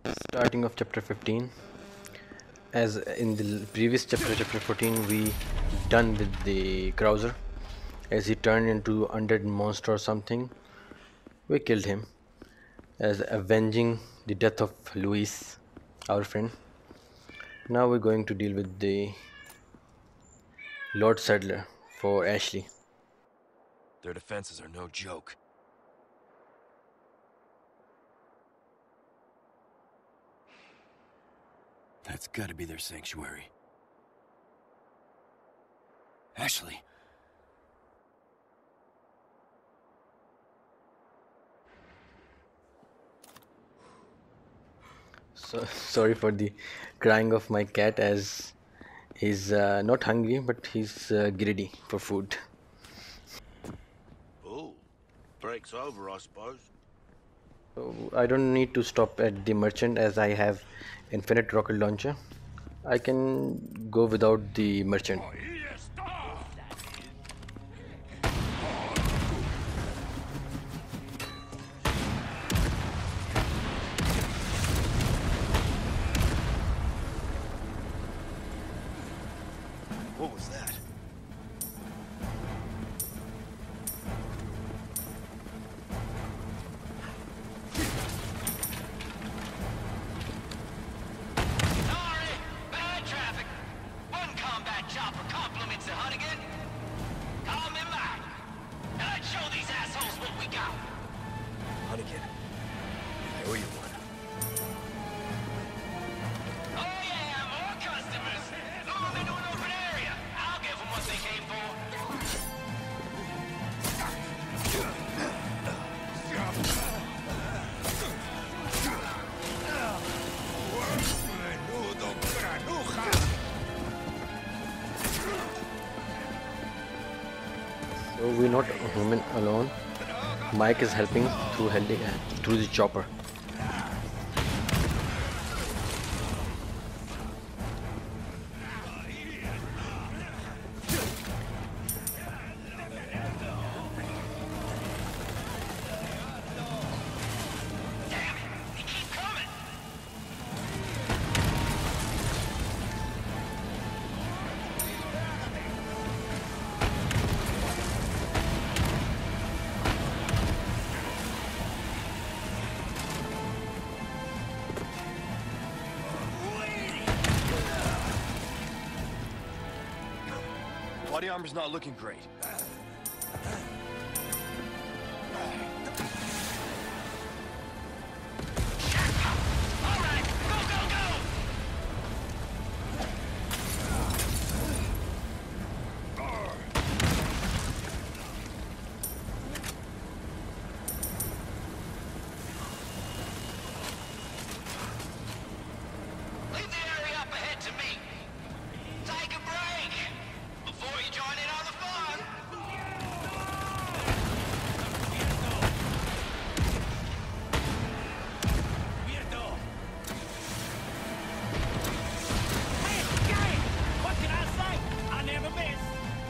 Starting of chapter 15. As in the previous chapter, chapter 14, we done with the Krauser. As he turned into undead monster or something, we killed him as avenging the death of Luis, our friend. Now we're going to deal with the Lord Sadler for Ashley. Their defenses are no joke. That's gotta be their sanctuary. Ashley. So sorry for the crying of my cat, as he's not hungry but he's greedy for food. Oh, break's over, I suppose. So I don't need to stop at the merchant as I have infinite rocket launcher. I can go without the merchant. What was that? Sorry, bad traffic. One combat chopper compliments the Hunnigan. Call me Mike. And I'd show these assholes what we got. Hunnigan. I owe you one. Oh yeah, more customers. Lure them into an open area. I'll give them what they came for. So we're not a human alone. Mike is helping through the chopper. Damn it, they keep coming. Body armor's not looking great. All right, go, go, go. Leave the area up ahead to me. Take a break before you join in on the fun. Hey, guy! What can I say? I never miss.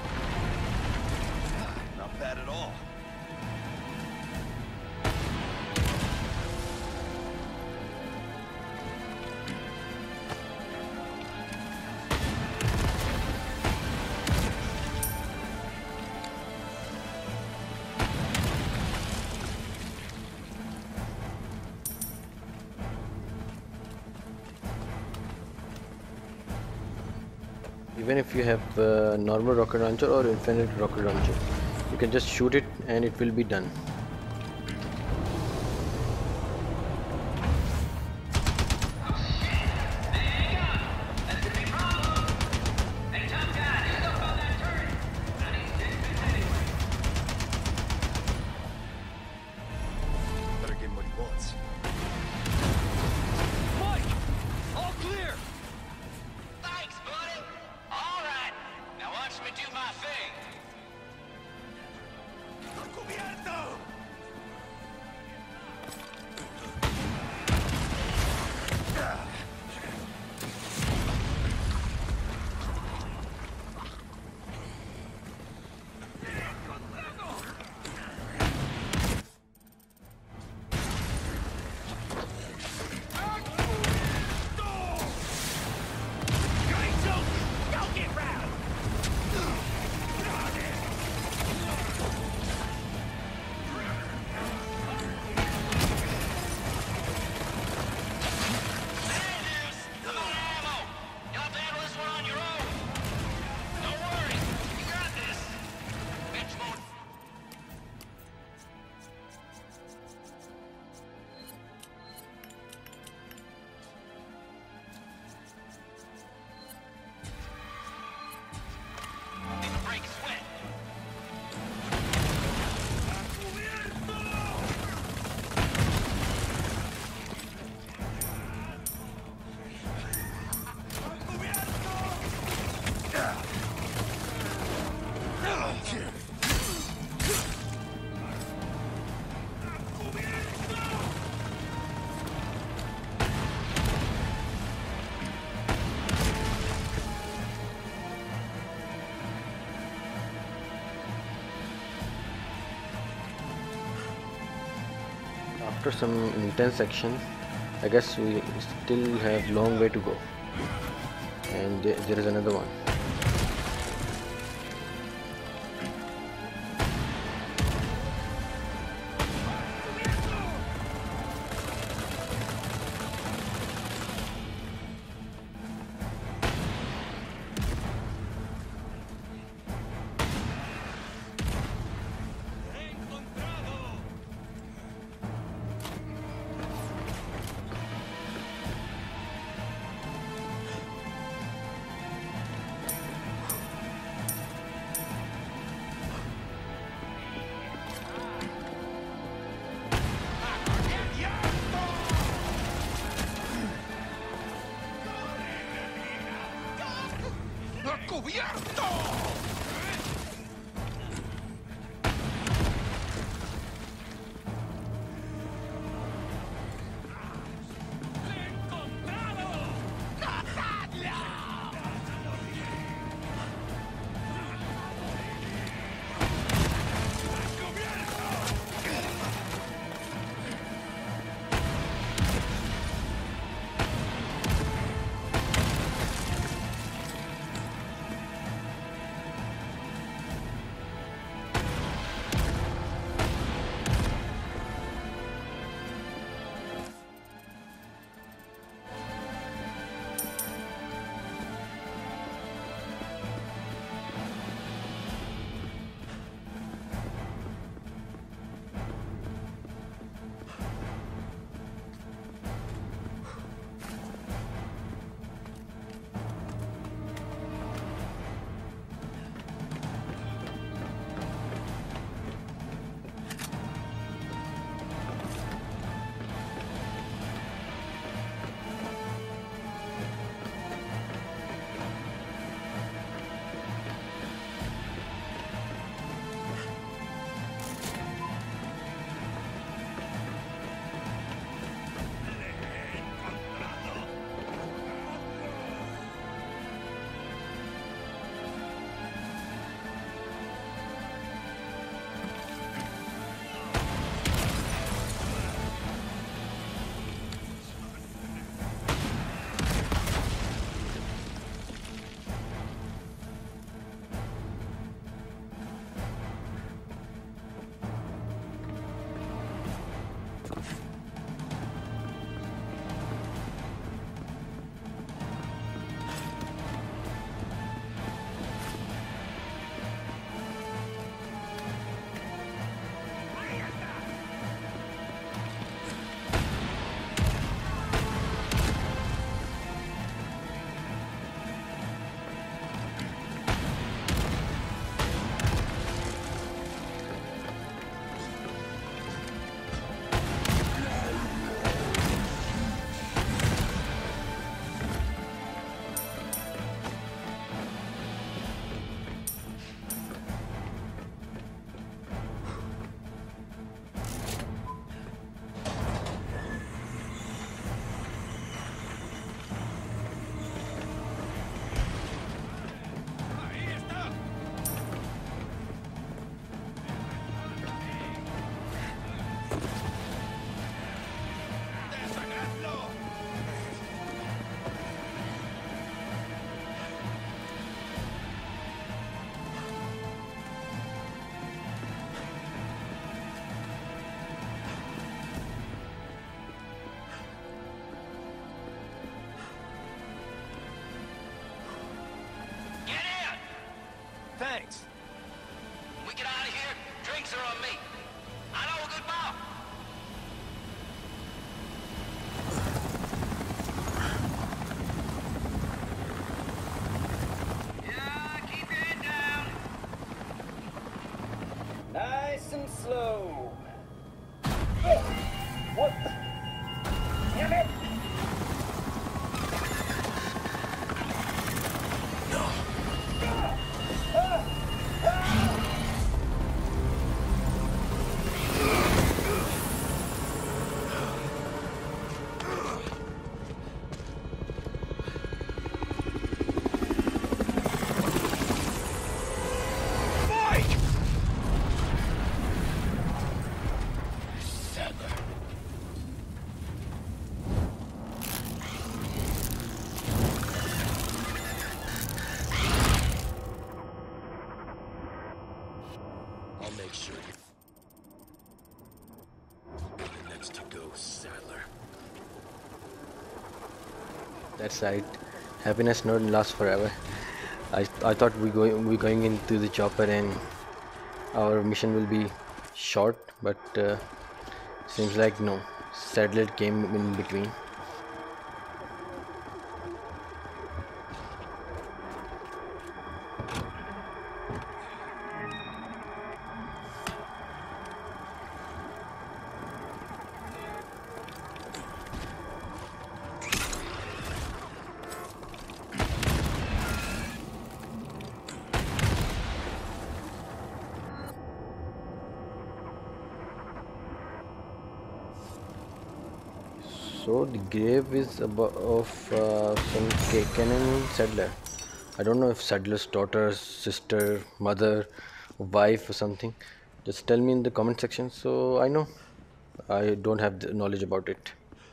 Not bad at all. Even if you have normal rocket launcher or infinite rocket launcher, you can just shoot it and it will be done. Better give him what he wants. Mike! All clear! Thanks, buddy! All right, now watch me do my thing. ¡Cubierto! after some intense action, I guess we still have long way to go. And there is another one. us to go, Sadler. That's right. Happiness not lasts forever. I thought we going into the chopper and our mission will be short, but seems like no. Sadler came in between. So the grave is of some Cannon Sadler. I don't know if Sadler's daughter, sister, mother, wife, or something. Just tell me in the comment section so I know. I don't have the knowledge about it.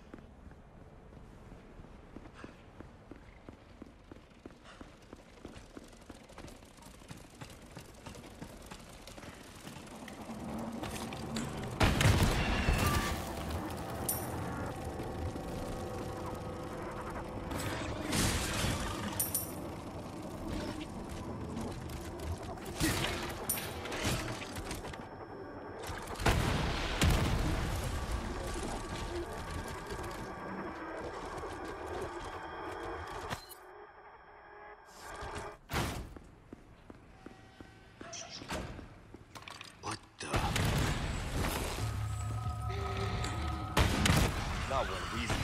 What the? Not one of these things.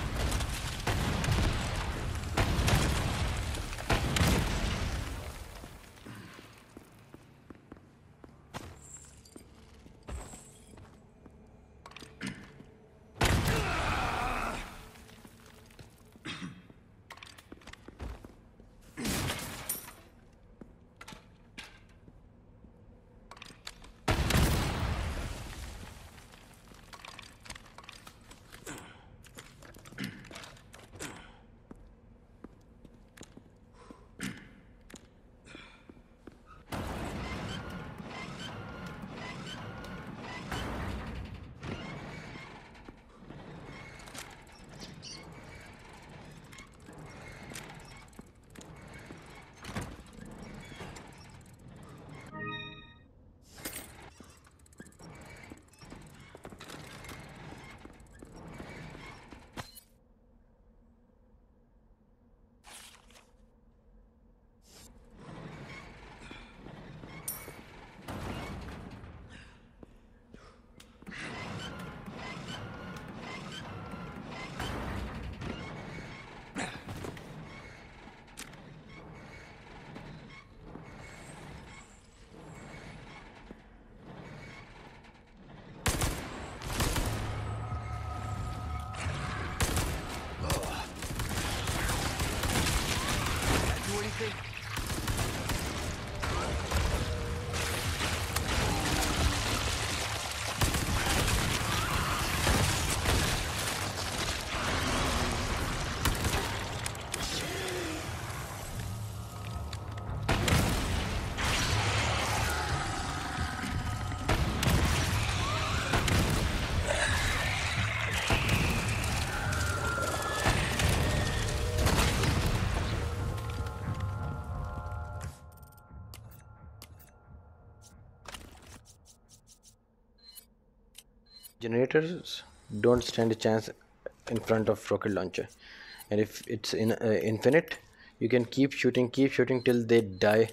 Generators don't stand a chance in front of rocket launcher, and if it's in infinite, you can keep shooting till they die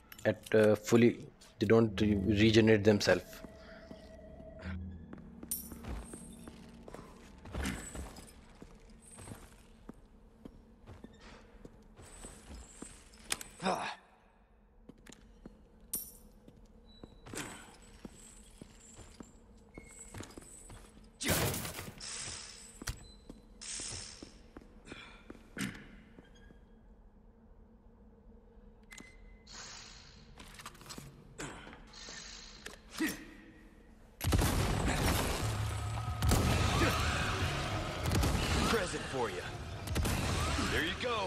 at fully. They don't regenerate themselves. Present for you. There you go.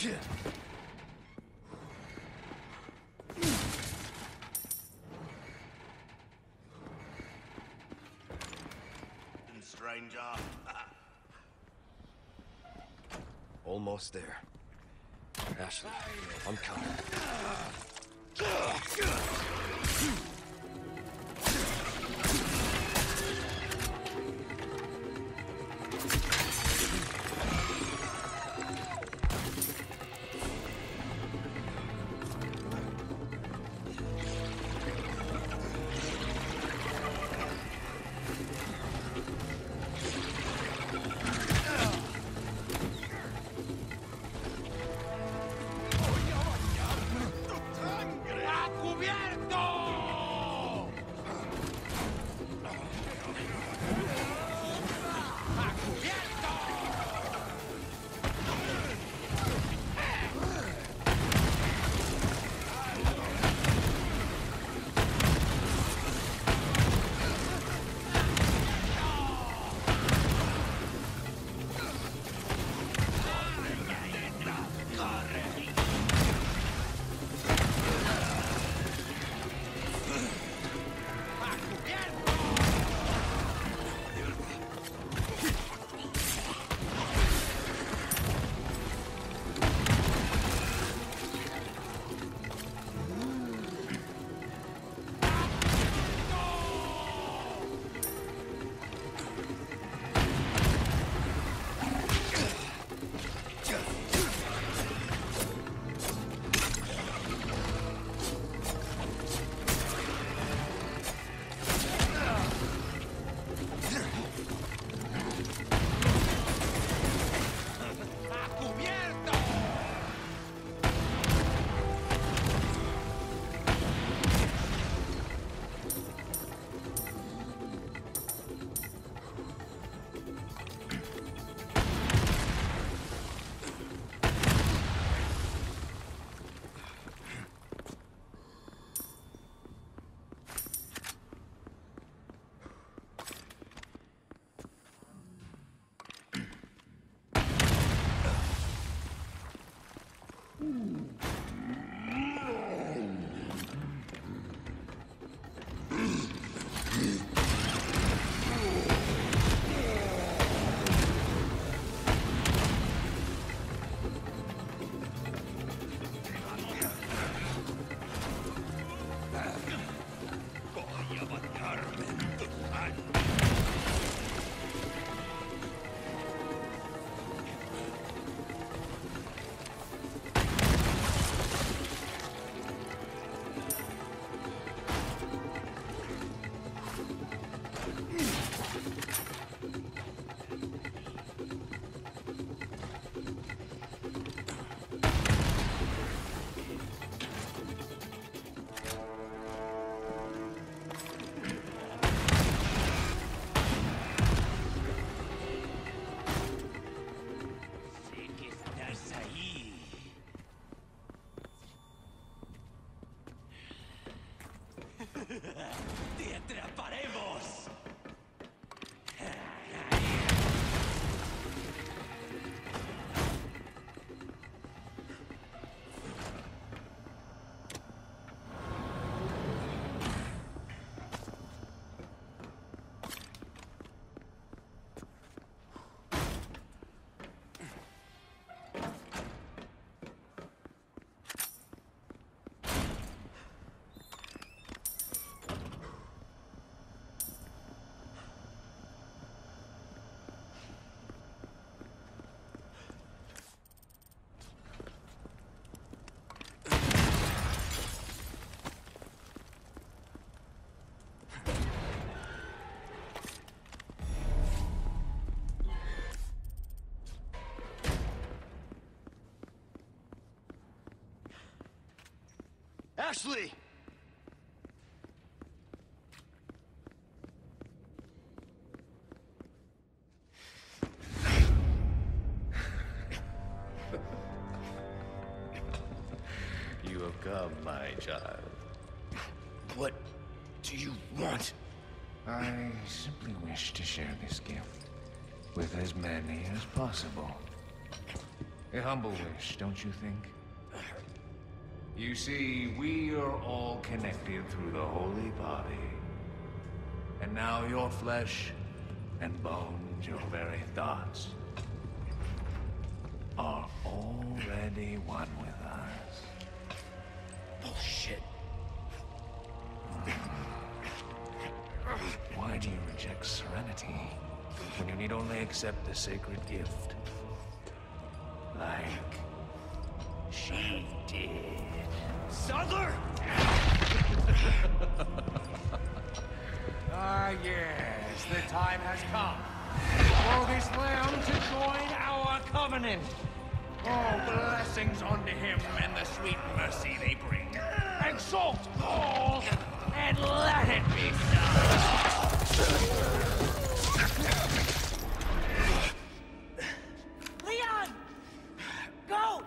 Stranger. Almost there. Ashley, I'm coming. ¡Te atraparemos! Ashley! You have come, my child. What do you want? I simply wish to share this gift with as many as possible. A humble wish, don't you think? You see, we are all connected through the holy body. And now your flesh and bones, your very thoughts, are already one with us. Bullshit. Why do you reject serenity when you need only accept the sacred gift? Like she did. Sadler! Ah, yes, the time has come for this lamb to join our covenant. Oh, blessings unto him and the sweet mercy they bring. Exalt all, and let it be so. Leon! Go!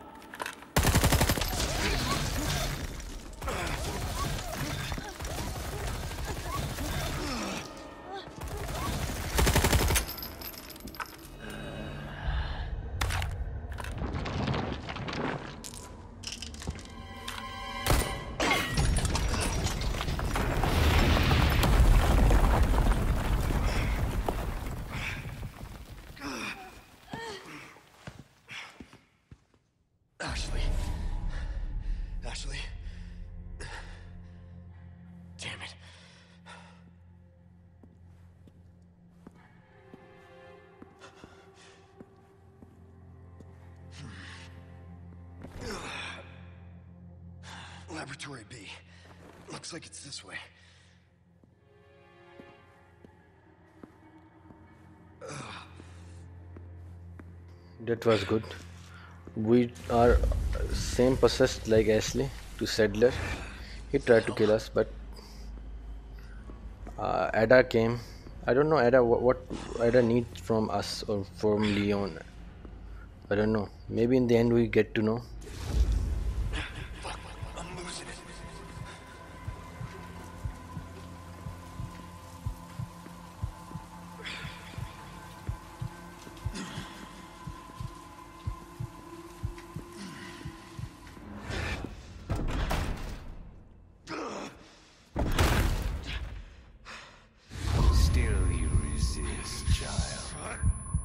Ashley. Damn it. Laboratory B. Looks like it's this way. That was good. We are same possessed like Ashley to Sadler. He tried to kill us, but Ada came. I don't know Ada what Ada needs from us or from Leon. I don't know. Maybe in the end we get to know. Fuck, I'm losing it. Still you resist, child.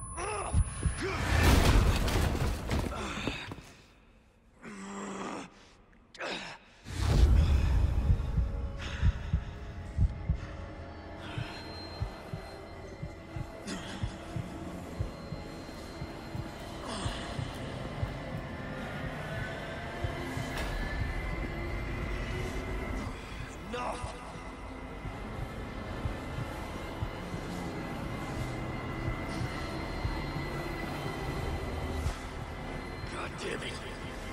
Enough! God damn it!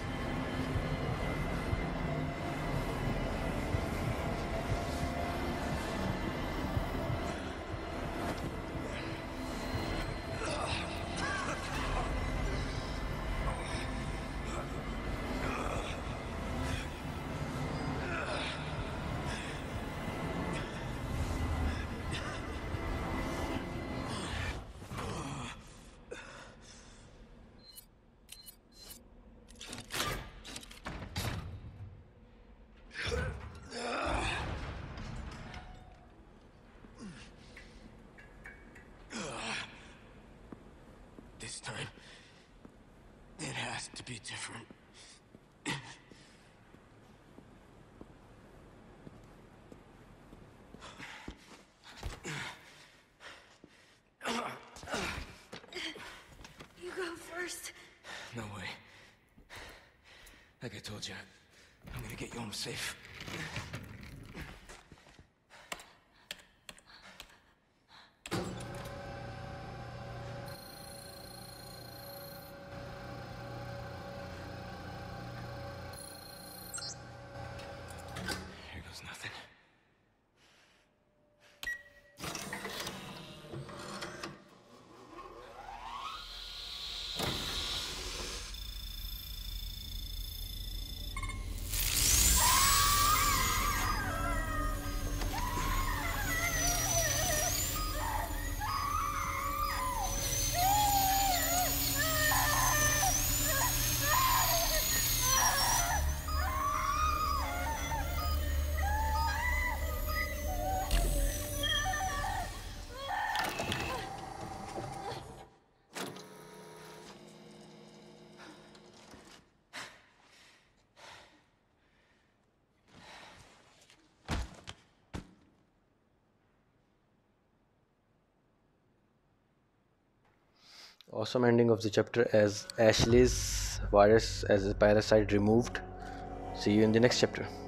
This time, it has to be different. You go first. No way. Like I told you, I'm gonna get you home safe. Here goes nothing. Awesome ending of the chapter as Ashley's virus as a parasite removed. See you in the next chapter.